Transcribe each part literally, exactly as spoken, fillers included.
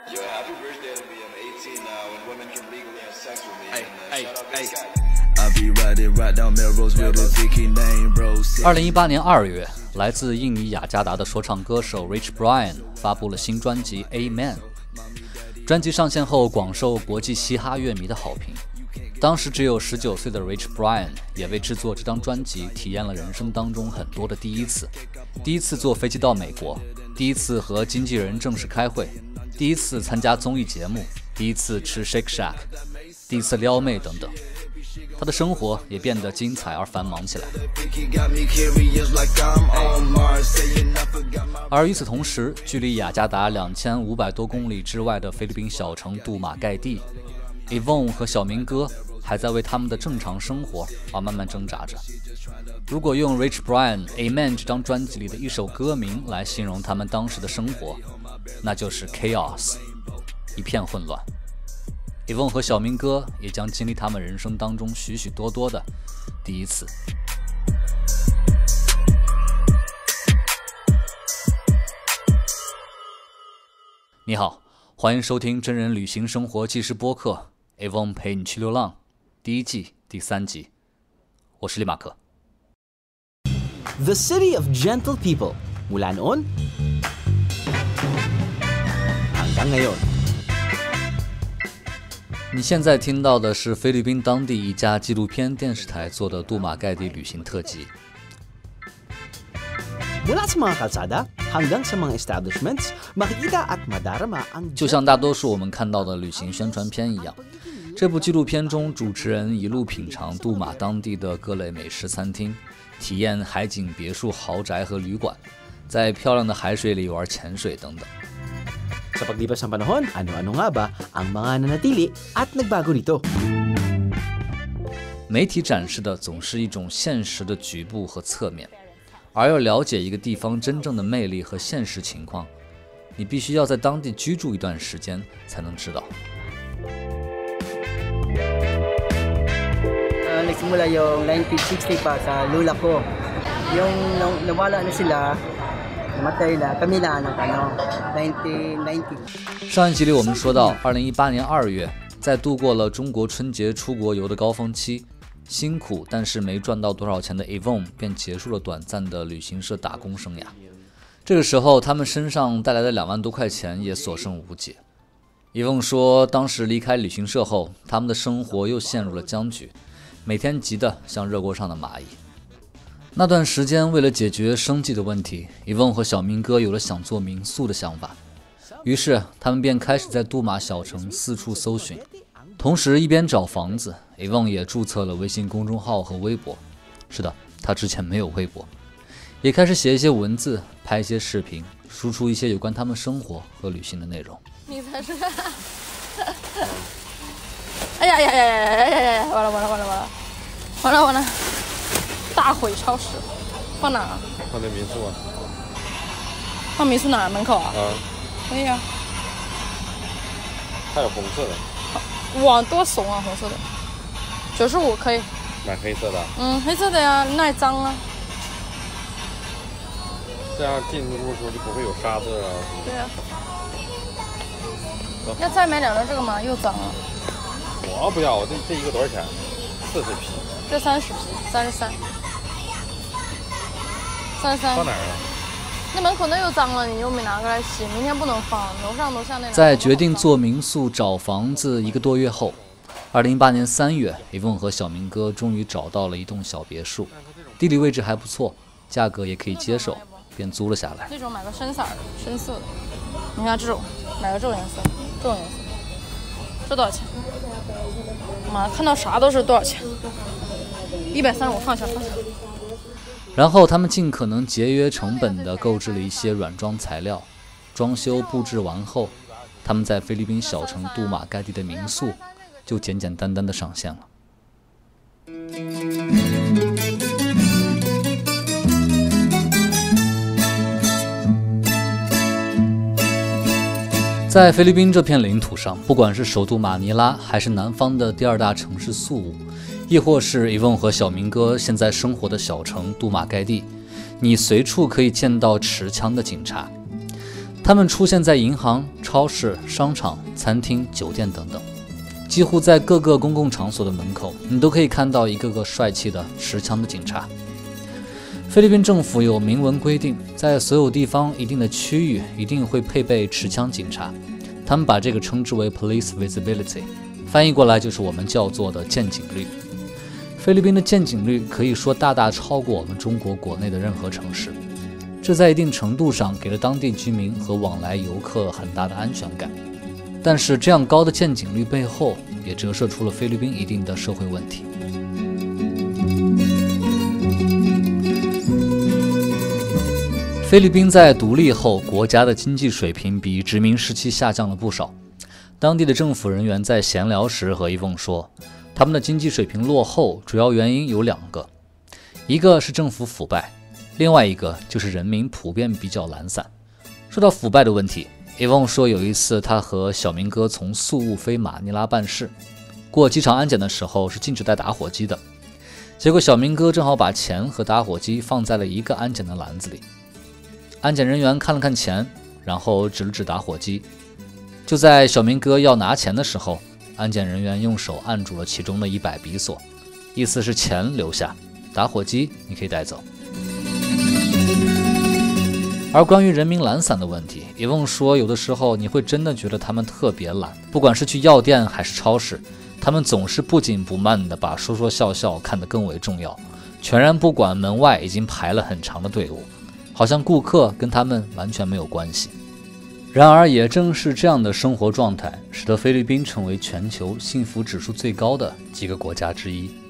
二零一八年二月，来自印尼雅加达的说唱歌手 Rich Brian 发布了新专辑《Amen》。专辑上线后，广受国际嘻哈乐迷的好评。当时只有十九岁的 Rich Brian 也为制作这张专辑体验了人生当中很多的第一次：第一次坐飞机到美国，第一次和经纪人正式开会，第一次参加综艺节目，第一次吃 Shake Shack， 第一次撩妹等等。他的生活也变得精彩而繁忙起来。而与此同时，距离雅加达两千五百多公里之外的菲律宾小城杜马盖蒂， Yvonne 和小明哥还在为他们的正常生活而慢慢挣扎着。如果用 Rich Brian Amen 这张专辑里的一首歌名来形容他们当时的生活，那就是 Chaos， 一片混乱。Yvonne 和小明哥也将经历他们人生当中许许多多的第一次。你好，欢迎收听真人旅行生活纪实播客 Yvonne 陪你去流浪第一季第三集，我是李马克。 The City of Gentle People, mula noon hanggang ngayon。 你现在听到的是菲律宾当地一家纪录片电视台做的杜马盖地旅行特辑。 Mula sa mga kalsada hanggang sa mga establishments, makikita at madarama ang 就像大多数我们看到的旅行宣传片一样，这部纪录片中，主持人一路品尝杜马当地的各类美食餐厅，体验海景别墅、豪宅和旅馆，在漂亮的海水里玩潜水等等。 Sa paglipas ng panahon, ano-ano nga ba ang mga nanatili at nagbago nito？ 媒体展示的总是一种现实的局部和侧面，而要了解一个地方真正的魅力和现实情况，你必须要在当地居住一段时间才能知道。 Uh, nagsimula yung nineteen sixty pa sa lula ko. Yung nawala na sila, namatay na, kami na ng ano, nineteen ninety。 上一集里我们说到，二零一八年二月，在度过了中国春节出国游的高峰期，辛苦但是没赚到多少钱的 Yvonne 便结束了短暂的旅行社打工生涯。这个时候，他们身上带来的两万多块钱也所剩无几。Yvonne 说，当时离开旅行社后，他们的生活又陷入了僵局，每天急得像热锅上的蚂蚁。那段时间，为了解决生计的问题， Yvonne 和小明哥有了想做民宿的想法，于是他们便开始在杜马小城四处搜寻，同时一边找房子， Yvonne 也注册了微信公众号和微博。是的，他之前没有微博，也开始写一些文字，拍一些视频，输出一些有关他们生活和旅行的内容。 你才是哎呀呀呀呀呀呀呀！完了完了完了完了完了完了！大毁超市，放哪啊？ 放在民宿啊。 放民宿哪儿？门口啊？ 啊。 可以啊。 还有红色的。 哇，多怂啊！红色的，九十五可以。 买黑色的。 嗯，黑色的呀，耐脏啊。 这样进屋的时候就不会有沙子啊。 对啊。要再买两张这个吗？又脏了。 我不要，我这这一个多少钱？四十匹。 这三十匹，三十三。三十三。 放哪儿啊？ 那门口那又脏了，你又没拿过来洗，明天不能放。楼上楼下那。 在决定做民宿找房子一个多月后，二零一八年三月 ，Yvonne 和小明哥终于找到了一栋小别墅，地理位置还不错，价格也可以接受，便租了下来。 这种买个深色的，深色的。你看这种，买个这种颜色，这种颜色，这多少钱？妈，看到啥都是多少钱？一百三十五，放下放下。 然后他们尽可能节约成本地购置了一些软装材料，装修布置完后，他们在菲律宾小城杜马盖地的民宿就简简单单地上线了。在菲律宾这片领土上，不管是首都马尼拉，还是南方的第二大城市宿务，亦或是 Yvonne 和小明哥现在生活的小城杜马盖地，你随处可以见到持枪的警察。他们出现在银行、 超市、商场、餐厅、酒店等等。几乎在各个公共场所的门口，你都可以看到一个个帅气的持枪的警察。菲律宾政府有明文规定，在所有地方一定的区域一定会配备持枪警察，他们把这个称之为 police visibility， 翻译过来就是我们叫做的见警率。菲律宾的见警率可以说大大超过我们中国国内的任何城市，这在一定程度上给了当地居民和往来游客很大的安全感。但是这样高的见警率背后，也折射出了菲律宾一定的社会问题。菲律宾在独立后，国家的经济水平比殖民时期下降了不少。当地的政府人员在闲聊时和伊翁说，他们的经济水平落后，主要原因有两个，一个是政府腐败，另外一个就是人民普遍比较懒散。说到腐败的问题，伊翁说有一次他和小明哥从宿务飞马尼拉办事，过机场安检的时候是禁止带打火机的，结果小明哥正好把钱和打火机放在了一个安检的篮子里。安检人员看了看钱，然后指了指打火机。就在小明哥要拿钱的时候，安检人员用手按住了其中的一百比索，意思是钱留下，打火机你可以带走。而关于人民懒散的问题，伊翁说有的时候你会真的觉得他们特别懒，不管是去药店还是超市，他们总是不紧不慢地把说说笑笑看得更为重要，全然不管门外已经排了很长的队伍，好像顾客跟他们完全没有关系。然而也正是这样的生活状态，使得菲律宾成为全球幸福指数最高的几个国家之一。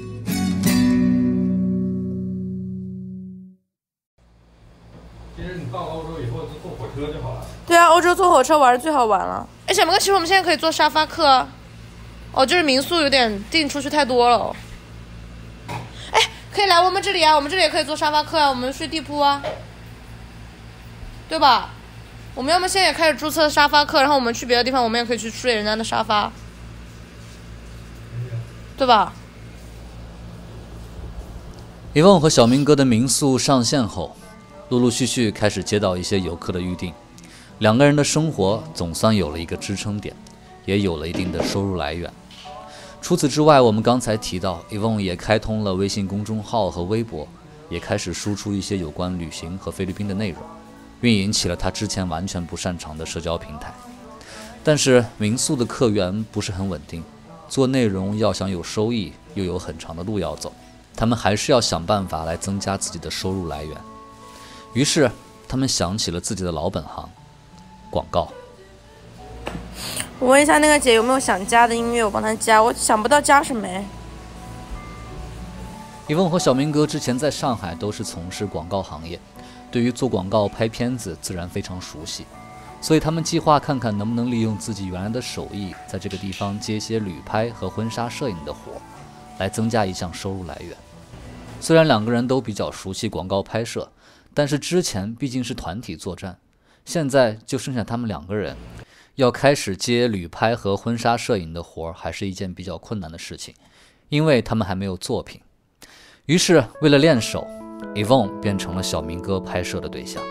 其实你到欧洲以后就坐火车就好了。 对啊，欧洲坐火车玩最好玩了。哎，小明哥，其实我们现在可以坐沙发客啊。哦，就是民宿有点订出去太多了哦。哎，可以来我们这里啊，我们这里也可以坐沙发客啊，我们睡地铺啊，对吧？我们要么现在也开始注册沙发客，然后我们去别的地方，我们也可以去睡人家的沙发，对吧？ 伊翁和小明哥的民宿上线后，陆陆续续开始接到一些游客的预订，两个人的生活总算有了一个支撑点，也有了一定的收入来源。除此之外，我们刚才提到伊翁也开通了微信公众号和微博，也开始输出一些有关旅行和菲律宾的内容，运营起了他之前完全不擅长的社交平台。但是民宿的客源不是很稳定，做内容要想有收益，又有很长的路要走，他们还是要想办法来增加自己的收入来源。于是他们想起了自己的老本行，广告。 我问一下那个姐有没有想加的音乐，我帮她加，我想不到加什么。 伊翁和小明哥之前在上海都是从事广告行业，对于做广告拍片子自然非常熟悉，所以他们计划看看能不能利用自己原来的手艺，在这个地方接些旅拍和婚纱摄影的活，来增加一项收入来源。虽然两个人都比较熟悉广告拍摄，但是之前毕竟是团体作战，现在就剩下他们两个人，要开始接旅拍和婚纱摄影的活还是一件比较困难的事情，因为他们还没有作品。于是为了练手，伊翁变成了小明哥拍摄的对象。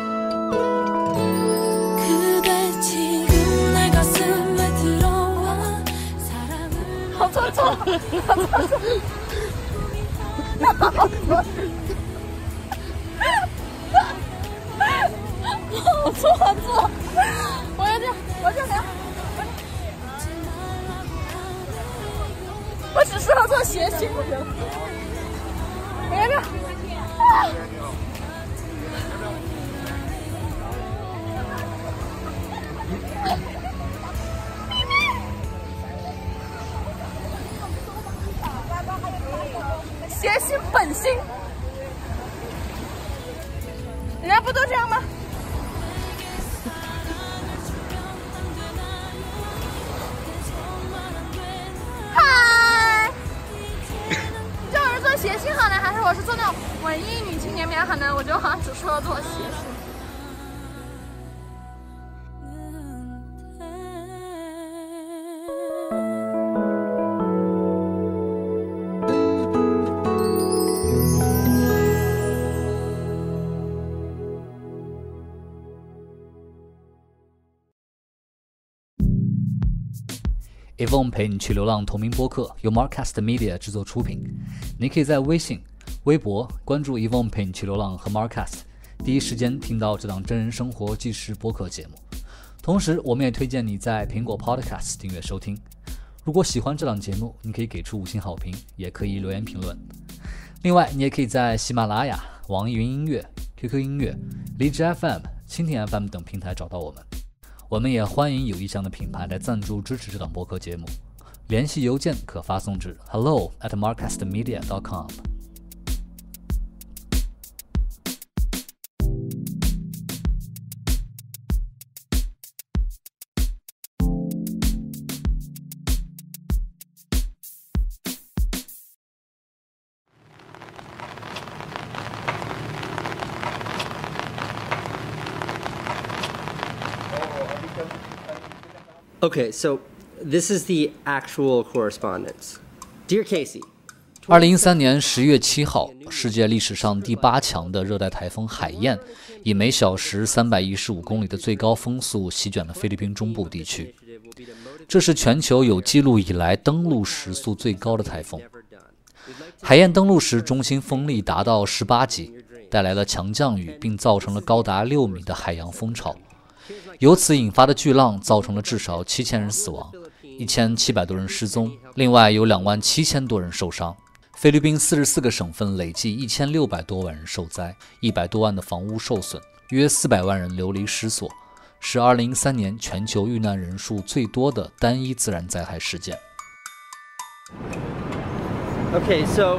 好错错，好错错。好错好错，我要这样，我要这样，我只适合做谐星，我要这样。啊谐星本星，人家不都这样吗？嗨，你叫我是做谐星好呢，还是我是做那种文艺女青年棉好呢？我觉得好像只适合做谐星。 Yvonne 陪你去流浪同名播客由 Marcast Media 制作出品。你可以在微信、微博关注 Yvonne 陪你去流浪和 Marcast， 第一时间听到这档真人生活纪实播客节目。同时，我们也推荐你在苹果 Podcast 订阅收听。如果喜欢这档节目，你可以给出五星好评，也可以留言评论。另外，你也可以在喜马拉雅、网易云音乐、Q Q 音乐、荔枝 F M、蜻蜓 F M 等平台找到我们。我们也欢迎有意向的品牌来赞助支持这档播客节目，联系邮件可发送至 hello at marcastmedia dot com。 Okay, so this is the actual correspondence. Dear Casey, 二零一三年十月七号，世界历史上第八强的热带台风海燕，以每小时三百一十五公里的最高风速席卷了菲律宾中部地区。这是全球有记录以来登陆时速最高的台风。海燕登陆时，中心风力达到十八级，带来了强降雨，并造成了高达六米的海洋风潮。由此引发的巨浪造成了至少七千人死亡，一千七百多人失踪，另外有两万七千多人受伤。菲律宾四十四个省份累计一千六百多万人受灾，一百多万的房屋受损，约四百万人流离失所，是二零一三年全球遇难人数最多的单一自然灾害事件。 okay, so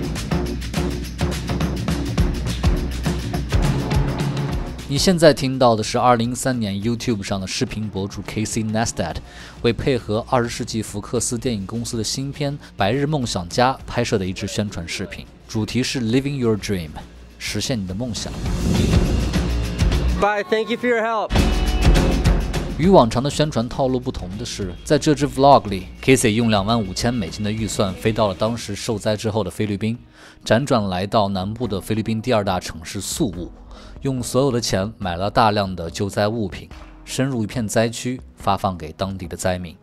你现在听到的是二零一三年 YouTube 上的视频博主 Casey Neistat 为配合二十世纪福克斯电影公司的新片《白日梦想家》拍摄的一支宣传视频，主题是 Living Your Dream， 实现你的梦想。 Bye, thank you for your help. 与往常的宣传套路不同的是，在这支 Vlog 里 Casey 用两万五千美金的预算飞到了当时受灾之后的菲律宾，辗转来到南部的菲律宾第二大城市宿务，用所有的钱买了大量的救灾物品，深入一片灾区，发放给当地的灾民。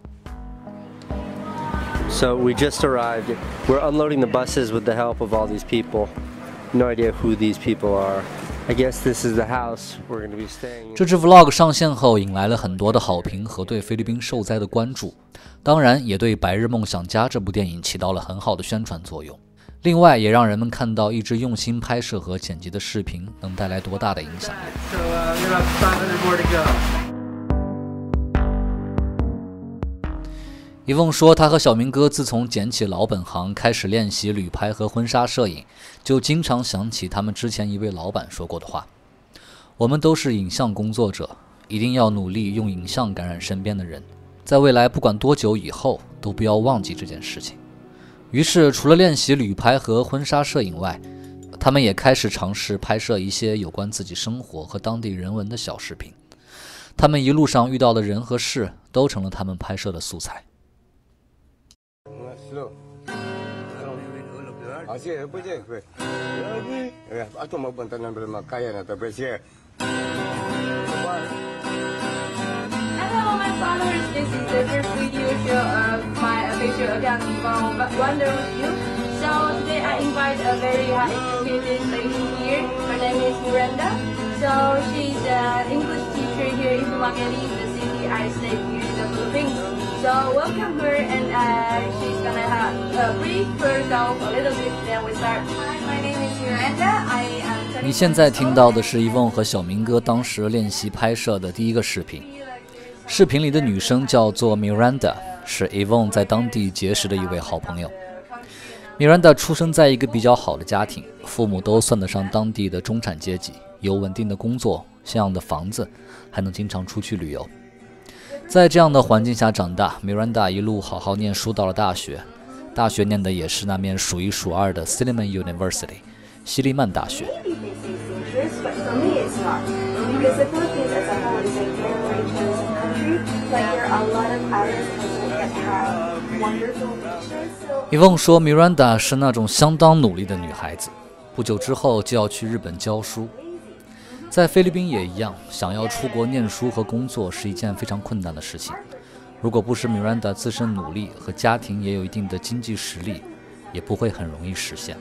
So we just arrived. We're unloading the buses with the help of all these people. No idea who these people are. I guess this is the house we're going to be staying in. 这支 Vlog 上线后，引来了很多的好评和对菲律宾受灾的关注，当然也对《白日梦想家》这部电影起到了很好的宣传作用。另外，也让人们看到一支用心拍摄和剪辑的视频能带来多大的影响。 So uh, we have five hundred more to go. Yvonne 说，他和小明哥自从捡起老本行，开始练习旅拍和婚纱摄影，就经常想起他们之前一位老板说过的话：我们都是影像工作者，一定要努力用影像感染身边的人，在未来不管多久以后，都不要忘记这件事情。于是，除了练习旅拍和婚纱摄影外，他们也开始尝试拍摄一些有关自己生活和当地人文的小视频。他们一路上遇到的人和事，都成了他们拍摄的素材。 Hello, my followers. This is the first video show of my official account from Wonder with You. So today I invite a very high experienced lady here. Her name is Miranda. So she's an English teacher here in Pumakeli, the city I stay here in the Philippines. So welcome her, and uh, she's gonna have a brief herself a little bit. Then we start. Hi, my name is Miranda. I am. 你现在听到的是Yvonne和小明哥当时练习拍摄的第一个视频。视频里的女生叫做 Miranda， 是 Yvonne 在当地结识的一位好朋友。Miranda 出生在一个比较好的家庭，父母都算得上当地的中产阶级，有稳定的工作、像样的房子，还能经常出去旅游。在这样的环境下长大， Miranda 一路好好念书到了大学，大学念的也是那面数一数二的 Silliman University 西利曼大学。Yvonne 说 Miranda 是那种相当努力的女孩子，不久之后就要去日本教书。在菲律宾也一样，想要出国念书和工作是一件非常困难的事情。 如果不是 Miranda 自身努力和家庭也有一定的经济实力，也不会很容易实现。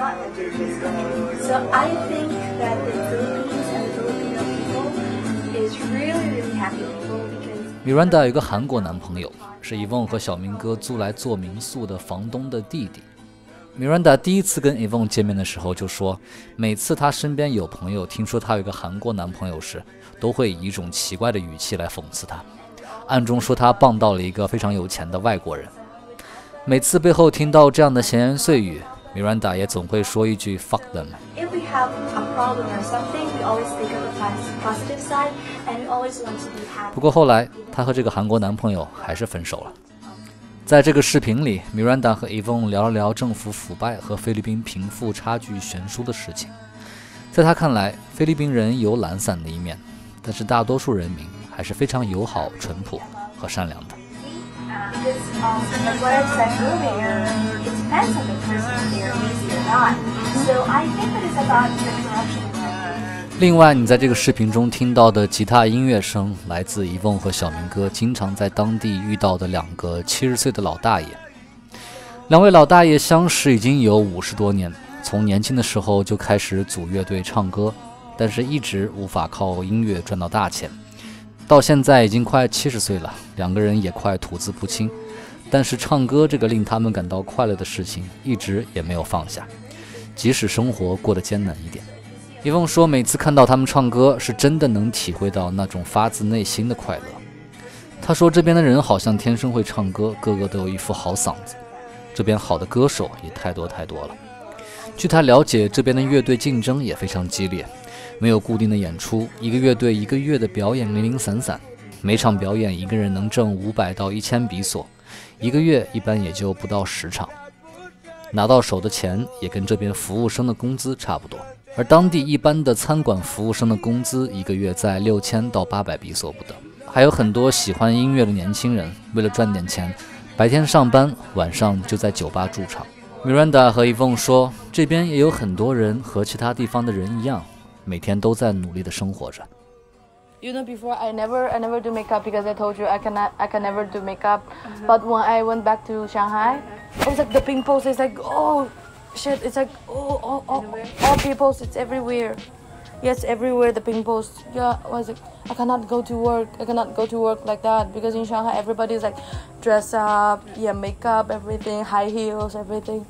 So I think that the Philippines and the Filipino people is really, really happy people because Miranda 有一个韩国男朋友，是 Yvonne 和小明哥租来做民宿的房东的弟弟。Miranda 第一次跟 Yvonne 见面的时候就说，每次她身边有朋友听说她有一个韩国男朋友时，都会以一种奇怪的语气来讽刺她，暗中说她傍到了一个非常有钱的外国人。每次背后听到这样的闲言碎语， Miranda 也总会说一句 fuck them。 if we have a problem or something, we always think of the positive side and we always want to be happy. 不过后来她和这个韩国男朋友还是分手了。在这个视频里， Miranda 和 Yvonne 聊了聊政府腐败和菲律宾贫富差距悬殊的事情。在她看来，菲律宾人有懒散的一面，但是大多数人民还是非常友好、淳朴和善良的。 Because um, like what I said earlier, it depends on the person if they're easy or not. So I think that it's about the connection. 另外，你在这个视频中听到的吉他音乐声，来自 Yvonne 和小明哥经常在当地遇到的两个七十岁的老大爷。两位老大爷相识已经有五十多年，从年轻的时候就开始组乐队唱歌，但是一直无法靠音乐赚到大钱。到现在已经快七十岁了，两个人也快吐字不清，但是唱歌这个令他们感到快乐的事情，一直也没有放下，即使生活过得艰难一点。Yvonne说，每次看到他们唱歌，是真的能体会到那种发自内心的快乐。他说，这边的人好像天生会唱歌，个个都有一副好嗓子。这边好的歌手也太多太多了。据他了解，这边的乐队竞争也非常激烈，没有固定的演出，一个乐队一个月的表演零零散散，每场表演一个人能挣五百到一千比索，一个月一般也就不到十场，拿到手的钱也跟这边服务生的工资差不多。而当地一般的餐馆服务生的工资一个月在六千到八百比索不等。还有很多喜欢音乐的年轻人，为了赚点钱，白天上班，晚上就在酒吧驻场。Miranda 和 Yvonne 说，这边也有很多人和其他地方的人一样，每天都在努力的生活着。 You know, before I never, I never do makeup because I told you I cannot, I can never do makeup. Uh-huh. But when I went back to Shanghai, it was like the pimples. It's like, oh, shit! It's like, oh, oh, oh, all pimples. It's everywhere. Yes, everywhere the pimples. Yeah, was it? I cannot go to work. I cannot go to work like that because in Shanghai everybody is like, dress up, yeah, makeup, everything, high heels, everything.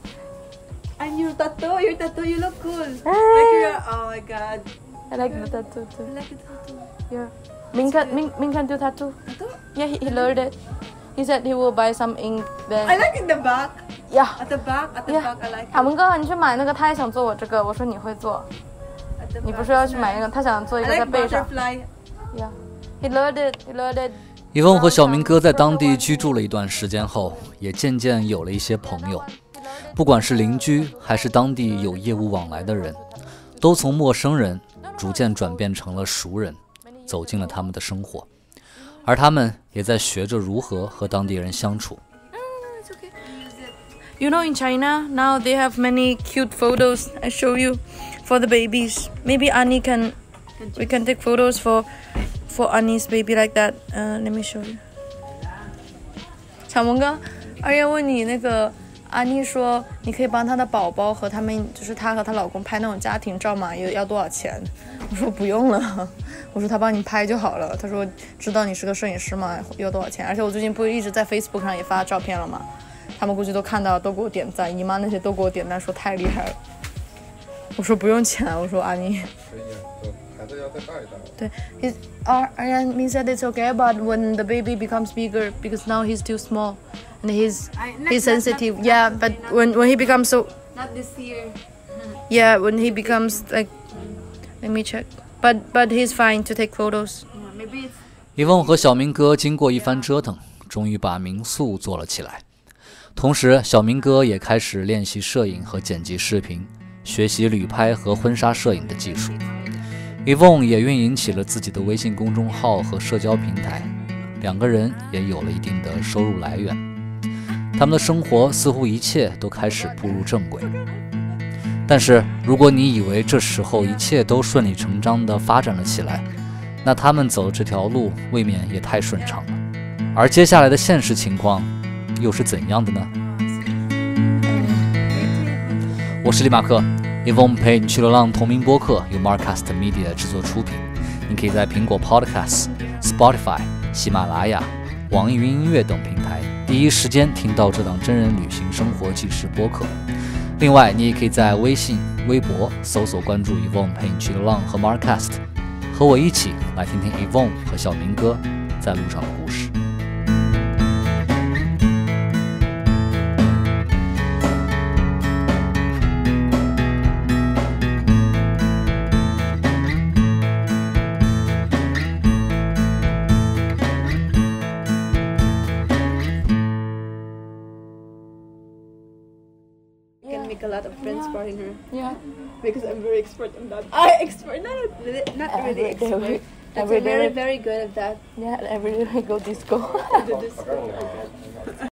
And your tattoo, your tattoo, you look cool. Like you're, oh my god. I like the tattoo too. I like the tattoo. Yeah. Ming can, Ming, Ming can do tattoo. Tattoo? Yeah, he, he learned it. He said he will buy some ink then. I like in the back. Yeah. At the back, at the Yeah. back, I like it. 海文哥，你去买那个，他也想做我这个。我说你会做， At the 你不 back. 是要去买那个？他想做一 I 个在 like 背上。 butterfly. Yeah. He learned it. He learned it. Yvonne 和小明哥在当地居住了一段时间后，也渐渐有了一些朋友，不管是邻居还是当地有业务往来的人，都从陌生人逐渐转变成了熟人，走进了他们的生活，而他们也在学着如何和当地人相处。 You know, in China now they have many cute photos. I show you for the babies. Maybe Annie can. We can take photos for for Annie's baby like that. Uh, let me show you. 小萌哥，二爷问你那个。安妮说：“你可以帮她的宝宝和他们，就是她和她老公拍那种家庭照嘛，要要多少钱？”我说：“不用了。”我说：“她帮你拍就好了。”她说：“知道你是个摄影师嘛，要多少钱？”而且我最近不一直在 Facebook 上也发照片了嘛，他们估计都看到，都给我点赞，姨妈那些都给我点赞，说太厉害了。我说不用钱，我说安妮。对 ，his 二二爷 me said it's okay, but when the baby becomes bigger, because now he's too small. And he's he's sensitive, yeah. But when when he becomes so, Not this year. yeah, when he becomes like, let me check. But but he's fine to take photos. Yeah, maybe it's. Yvonne 和小明哥经过一番折腾，终于把民宿做了起来。同时，小明哥也开始练习摄影和剪辑视频，学习旅拍和婚纱摄影的技术。Yvonne 也运营起了自己的微信公众号和社交平台，两个人也有了一定的收入来源。他们的生活似乎一切都开始步入正轨。但是，如果你以为这时候一切都顺理成章地发展了起来，那他们走这条路未免也太顺畅了。 而接下来的现实情况又是怎样的呢？我是李马克 ，Yvonne 陪你去流浪同名播客由 Marcast Media 制作出品。你可以在苹果 Podcast、Spotify、喜马拉雅、网易云音乐等平台第一时间听到这档真人旅行生活纪实播客。另外，你也可以在微信、微博搜索关注 Yvonne 陪你去流浪和 Marcast， 和我一起来听听 Yvonne 和小明哥在路上的故事。 Make a lot of friends foreigner. Yeah. Because I'm very expert on that. I expert, not really, not Every really day expert. we- But every I'm day very, we- very good at that. Yeah, every day we go disco. I do this.